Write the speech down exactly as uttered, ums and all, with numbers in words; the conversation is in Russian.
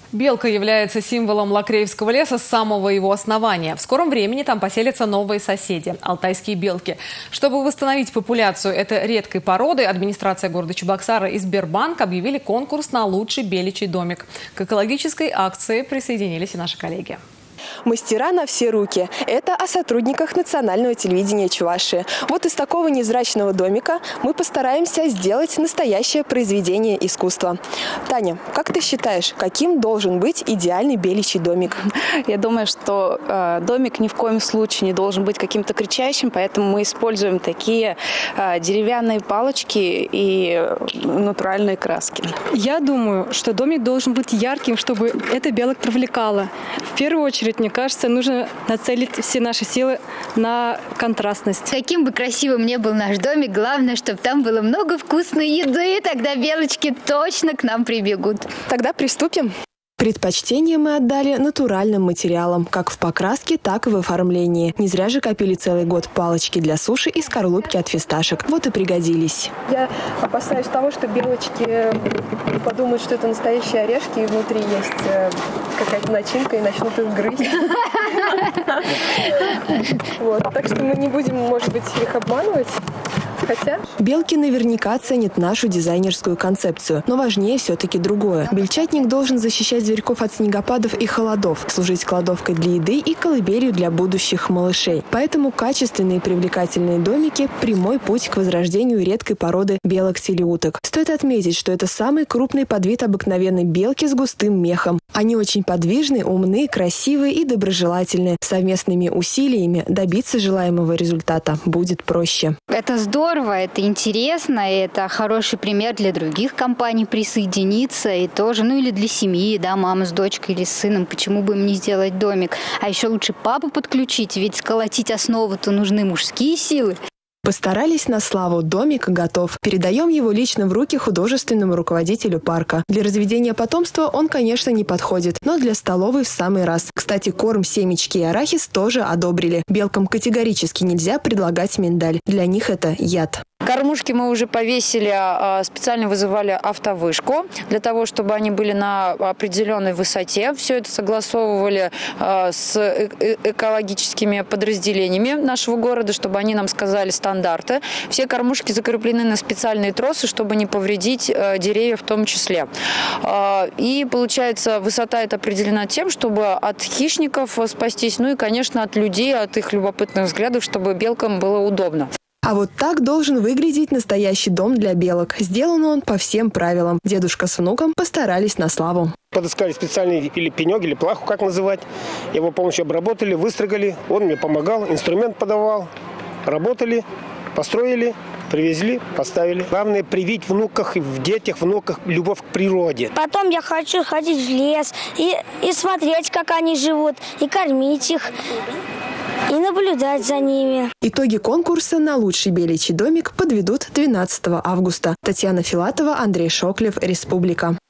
Белка является символом Лакреевского леса с самого его основания. В скором времени там поселятся новые соседи – алтайские белки. Чтобы восстановить популяцию этой редкой породы, администрация города Чебоксары и Сбербанк объявили конкурс на лучший беличий домик. К экологической акции присоединились и наши коллеги. Мастера на все руки. Это о сотрудниках национального телевидения Чувашии. Вот из такого невзрачного домика мы постараемся сделать настоящее произведение искусства. Таня, как ты считаешь, каким должен быть идеальный беличий домик? Я думаю, что э, домик ни в коем случае не должен быть каким-то кричащим, поэтому мы используем такие э, деревянные палочки и натуральные краски. Я думаю, что домик должен быть ярким, чтобы это белок привлекало. В первую очередь, мне кажется, нужно нацелить все наши силы на контрастность. Каким бы красивым ни был наш домик, главное, чтобы там было много вкусной еды, тогда белочки точно к нам прибегут. Тогда приступим. Предпочтение мы отдали натуральным материалам, как в покраске, так и в оформлении. Не зря же копили целый год палочки для суши и скорлупки от фисташек. Вот и пригодились. Я опасаюсь того, что белочки подумают, что это настоящие орешки, и внутри есть какая-то начинка, и начнут их грызть. Так что мы не будем, может быть, их обманывать. Хотя... Белки наверняка ценят нашу дизайнерскую концепцию, но важнее все-таки другое. Бельчатник должен защищать зверьков от снегопадов и холодов, служить кладовкой для еды и колыбелью для будущих малышей. Поэтому качественные и привлекательные домики – прямой путь к возрождению редкой породы белок-селиуток. Стоит отметить, что это самый крупный подвид обыкновенной белки с густым мехом. Они очень подвижны, умны, красивые и доброжелательные. Совместными усилиями добиться желаемого результата будет проще. Это здорово, это интересно, это хороший пример для других компаний присоединиться и тоже, ну или для семьи, да, мама с дочкой или с сыном, почему бы им не сделать домик. А еще лучше папу подключить, ведь сколотить основу-то нужны мужские силы. Постарались на славу, домик готов. Передаем его лично в руки художественному руководителю парка. Для разведения потомства он, конечно, не подходит, но для столовой в самый раз. Кстати, корм, семечки и арахис тоже одобрили. Белкам категорически нельзя предлагать миндаль. Для них это яд. Кормушки мы уже повесили, специально вызывали автовышку для того, чтобы они были на определенной высоте. Все это согласовывали с экологическими подразделениями нашего города, чтобы они нам сказали стандарты. Все кормушки закреплены на специальные тросы, чтобы не повредить деревья в том числе. И получается, высота эта определена тем, чтобы от хищников спастись, ну и, конечно, от людей, от их любопытных взглядов, чтобы белкам было удобно. А вот так должен выглядеть настоящий дом для белок. Сделан он по всем правилам. Дедушка с внуком постарались на славу. Подыскали специальный или пенек, или плаху, как называть. Его полностью обработали, выстрогали. Он мне помогал, инструмент подавал. Работали, построили, привезли, поставили. Главное привить в внуках, в детях, внуках любовь к природе. Потом я хочу ходить в лес и, и смотреть, как они живут, и кормить их. И наблюдать за ними. Итоги конкурса на лучший беличий домик подведут двенадцатого августа. Татьяна Филатова, Андрей Шоклев, Республика.